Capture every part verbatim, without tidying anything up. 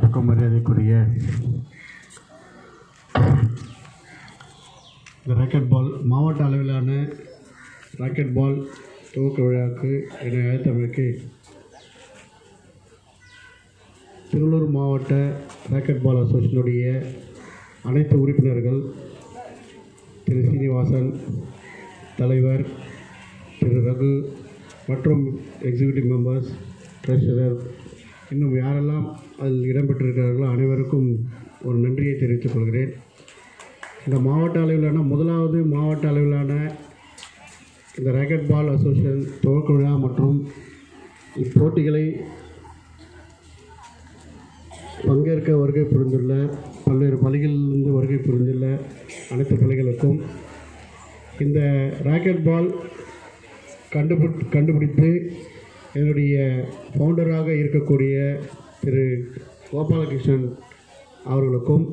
மதிப்புக்கும் மரியாதைக்குரிய இந்த ராக்கெட் பால் மாவட்ட அளவிலான ராக்கெட் பால் துவக்க விழாவுக்கு என்னை அழைத்தமைக்கு திருவள்ளூர் மாவட்ட ராக்கெட் பால் அசோசியேஷனுடைய அனைத்து உறுப்பினர்கள், திரு சீனிவாசன் தலைவர், திரு ரகு மற்றும் எக்ஸிக்யூட்டிவ் மெம்பர்ஸ், ட்ரெஷரர், இன்னும் யாரெல்லாம் அதில் இடம்பெற்றிருக்கிறார்களோ அனைவருக்கும் ஒரு நன்றியை தெரிவித்துக் கொள்கிறேன். இந்த மாவட்ட அளவிலான முதலாவது மாவட்ட அளவிலான இந்த ராக்கெட் பால் அசோசியேஷன் துவக்க விழா மற்றும் இப்போட்டிகளை பங்கேற்க வருகை புரிந்துள்ள பல்வேறு பள்ளிகளிலிருந்து வருகை புரிந்துள்ள அனைத்து பள்ளிகளுக்கும் இந்த ராக்கெட் பால் கண்டுபி கண்டுபிடித்து என்னுடைய ஃபவுண்டராக இருக்கக்கூடிய திரு கோபாலகிருஷ்ணன் அவர்களுக்கும்,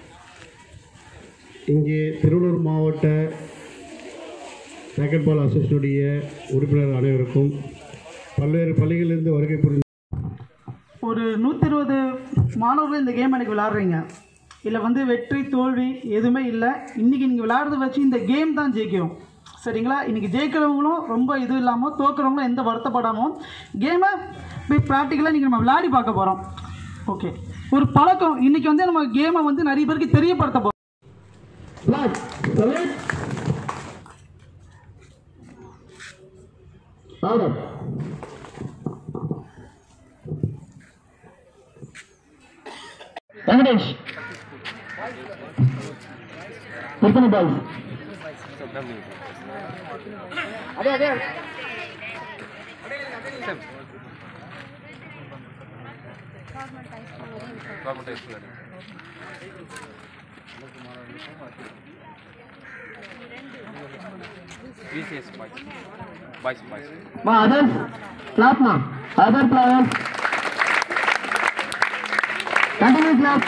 இங்கே திருவள்ளூர் மாவட்ட ராக்கெட் பால் அசோசியேஷனுடைய உறுப்பினர் அனைவருக்கும், பல்வேறு பள்ளிகளிலிருந்து வருகை புரிந்து ஒரு நூற்றி இருபது மாணவர்கள் இந்த கேம் எனக்கு விளையாடுறீங்க. இதில் வந்து வெற்றி தோல்வி எதுவுமே இல்லை. இன்றைக்கி நீங்கள் விளையாடுறத வச்சு இந்த கேம் தான் ஜெயிக்கும். சரிங்களா? இன்றைக்கி ஜெயிக்கிறவங்களும் ரொம்ப இது இல்லாமல் தோக்குறவங்களும் எந்த வருத்தப்படாமல் கேமை போய் ப்ராக்டிக்கலாக இன்றைக்கி நம்ம விளையாடி பார்க்க போகிறோம். ஓகே, ஒரு பழக்கம். இன்றைக்கி வந்து நம்ம கேமை வந்து நிறைய பேருக்கு தெரியப்படுத்த போகிறோம். வெங்கடேஷ் எத்தனை பால்? அதே அதே ma others clap ma other players continue clap.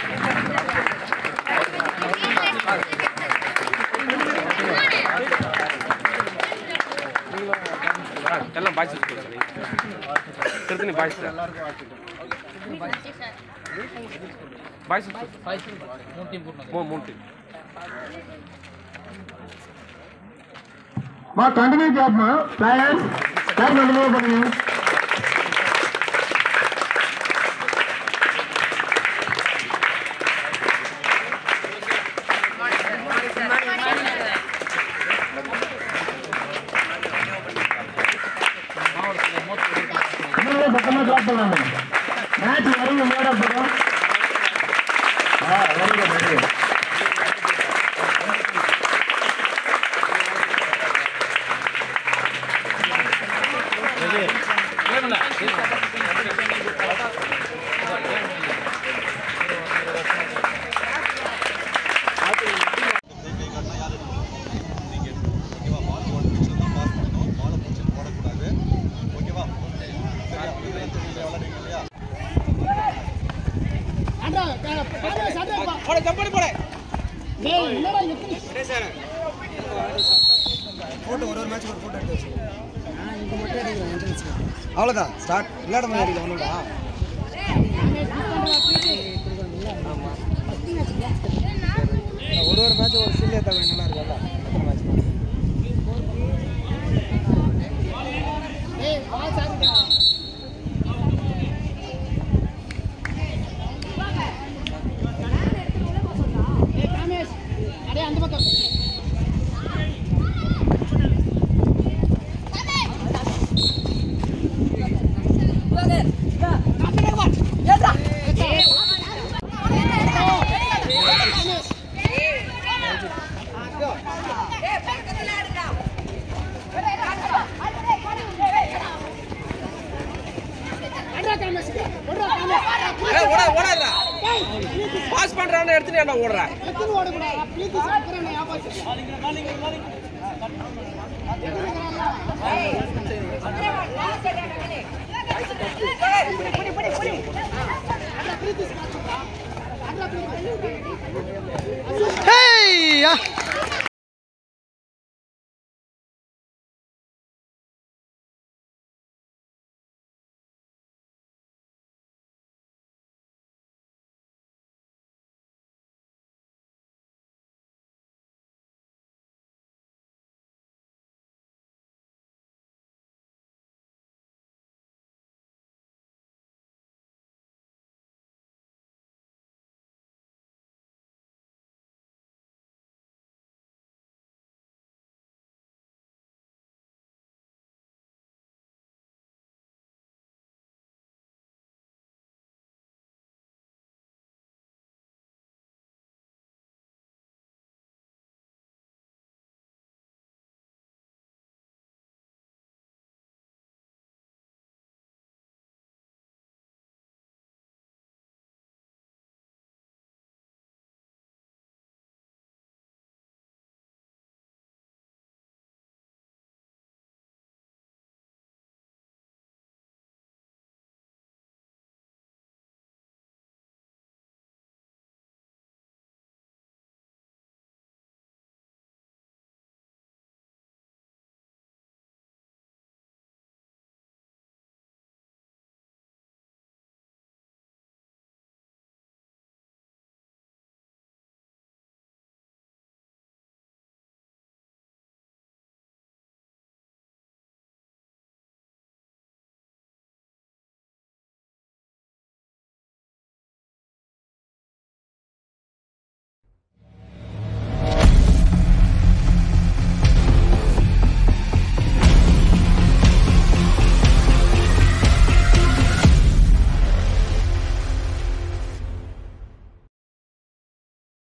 எல்லாம் பாய்ஸ் திருத்தணி பாய்ஸ் பாய்ஸ் மூணு team ma continue clap ma players clap continue பண்ணுங்க. மேட்ச் வரைக்கும் மேடா போறோம். Ah very good very good. அவ்வளோதான் ஸ்டார்ட் விளையாட முடியாது ஒன்றுடா. ஒரு ஒரு மேட்ச் ஒரு சில்லே தவிர நல்லா இருக்குல்ல. எத்தனை மேட்ச் பாஸ் பண்றான்னு எடுத்துட்டு என்ன ஓடுறா? Hey!